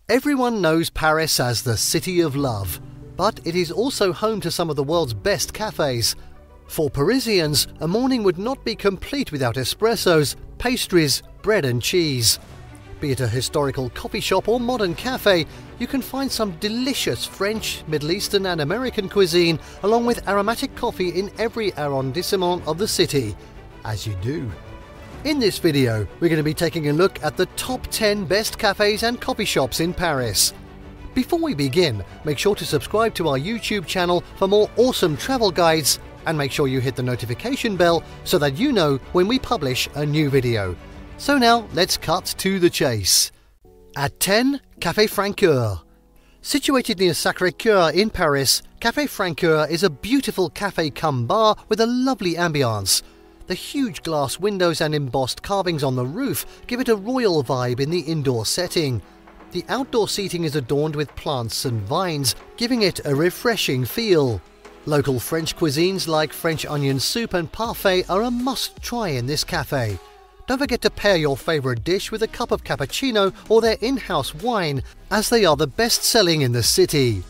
Everyone knows Paris as the city of love, but it is also home to some of the world's best cafes. For Parisians, a morning would not be complete without espressos, pastries, bread and cheese. Be it a historical coffee shop or modern cafe, you can find some delicious French, Middle Eastern and American cuisine along with aromatic coffee in every arrondissement of the city, as you do. In this video, we're going to be taking a look at the top 10 best cafes and coffee shops in Paris. Before we begin, make sure to subscribe to our YouTube channel for more awesome travel guides and make sure you hit the notification bell so that you know when we publish a new video. So now, let's cut to the chase. At 10, Café Francoeur. Situated near Sacré-Cœur in Paris, Café Francoeur is a beautiful cafe cum bar with a lovely ambiance. The huge glass windows and embossed carvings on the roof give it a royal vibe in the indoor setting. The outdoor seating is adorned with plants and vines, giving it a refreshing feel. Local French cuisines like French onion soup and parfait are a must-try in this cafe. Don't forget to pair your favorite dish with a cup of cappuccino or their in-house wine, as they are the best-selling in the city.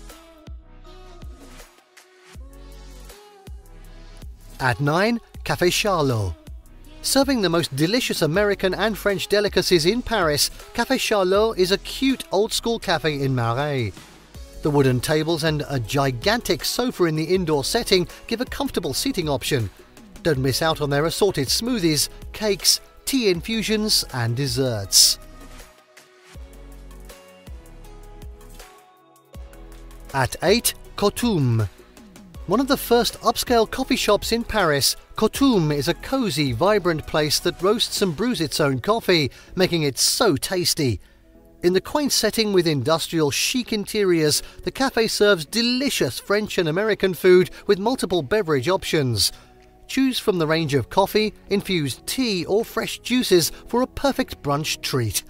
At 9, Café Charlot. Serving the most delicious American and French delicacies in Paris, Café Charlot is a cute old-school cafe in Marais. The wooden tables and a gigantic sofa in the indoor setting give a comfortable seating option. Don't miss out on their assorted smoothies, cakes, tea infusions and desserts. At 8, Coutume. One of the first upscale coffee shops in Paris, Coutume is a cozy, vibrant place that roasts and brews its own coffee, making it so tasty. In the quaint setting with industrial chic interiors, the cafe serves delicious French and American food with multiple beverage options. Choose from the range of coffee, infused tea or fresh juices for a perfect brunch treat.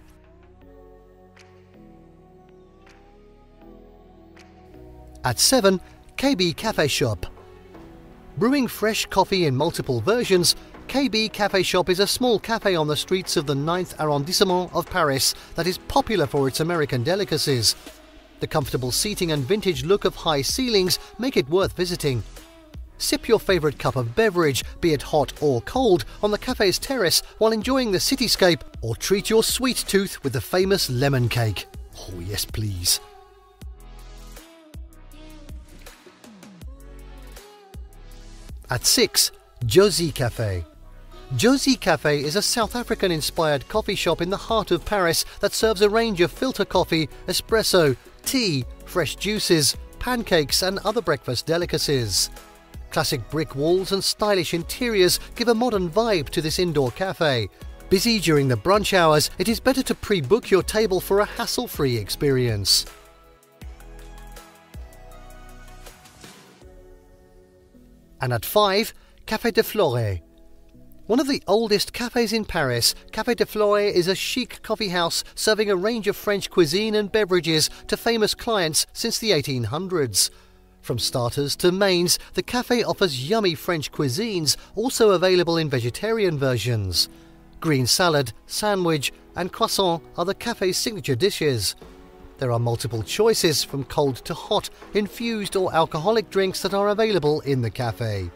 At 7, KB CaféShop. Brewing fresh coffee in multiple versions, KB CaféShop is a small cafe on the streets of the 9th arrondissement of Paris that is popular for its American delicacies. The comfortable seating and vintage look of high ceilings make it worth visiting. Sip your favorite cup of beverage, be it hot or cold, on the cafe's terrace while enjoying the cityscape, or treat your sweet tooth with the famous lemon cake. Oh yes, please. At 6, Jozi Café. Jozi Café is a South African-inspired coffee shop in the heart of Paris that serves a range of filter coffee, espresso, tea, fresh juices, pancakes and other breakfast delicacies. Classic brick walls and stylish interiors give a modern vibe to this indoor cafe. Busy during the brunch hours, it is better to pre-book your table for a hassle-free experience. And at 5, Café de Flore. One of the oldest cafes in Paris, Café de Flore is a chic coffee house serving a range of French cuisine and beverages to famous clients since the 1800s. From starters to mains, the cafe offers yummy French cuisines, also available in vegetarian versions. Green salad, sandwich and croissant are the cafe's signature dishes. There are multiple choices from cold to hot, infused or alcoholic drinks that are available in the cafe.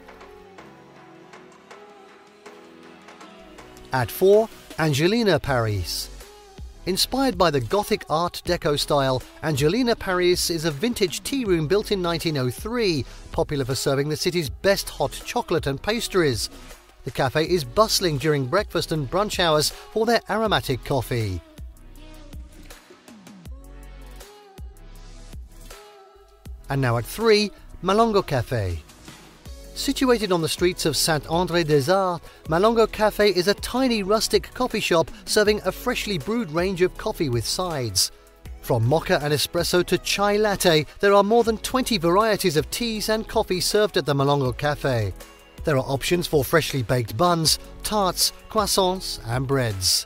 At 4, Angelina Paris. Inspired by the Gothic Art Deco style, Angelina Paris is a vintage tea room built in 1903, popular for serving the city's best hot chocolate and pastries. The cafe is bustling during breakfast and brunch hours for their aromatic coffee. And now at 3, Malongo Café. Situated on the streets of Saint-André-des-Arts, Malongo Café is a tiny rustic coffee shop serving a freshly brewed range of coffee with sides. From mocha and espresso to chai latte, there are more than 20 varieties of teas and coffee served at the Malongo Café. There are options for freshly baked buns, tarts, croissants and breads.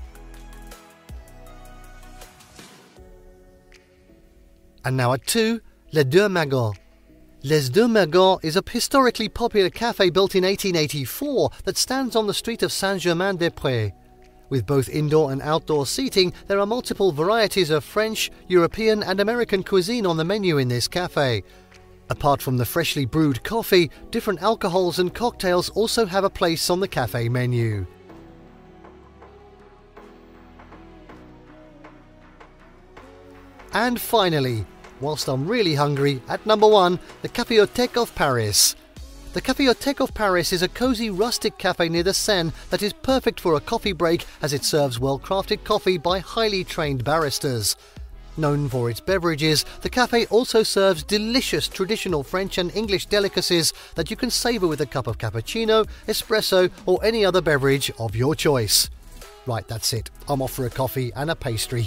And now at 2, Les Deux Magots. Les Deux Magots is a historically popular cafe built in 1884 that stands on the street of Saint-Germain-des-Prés. With both indoor and outdoor seating, there are multiple varieties of French, European and American cuisine on the menu in this cafe. Apart from the freshly brewed coffee, different alcohols and cocktails also have a place on the cafe menu. And finally, whilst I'm really hungry, at number 1, the Caféothèque of Paris. The Caféothèque of Paris is a cosy rustic cafe near the Seine that is perfect for a coffee break as it serves well-crafted coffee by highly trained baristas. Known for its beverages, the cafe also serves delicious traditional French and English delicacies that you can savour with a cup of cappuccino, espresso or any other beverage of your choice. Right, that's it. I'm off for a coffee and a pastry.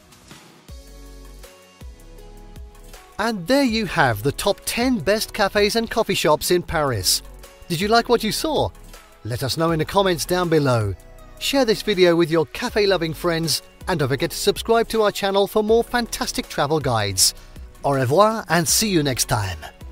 And there you have the top 10 best cafes and coffee shops in Paris. Did you like what you saw? Let us know in the comments down below. Share this video with your cafe-loving friends and don't forget to subscribe to our channel for more fantastic travel guides. Au revoir and see you next time.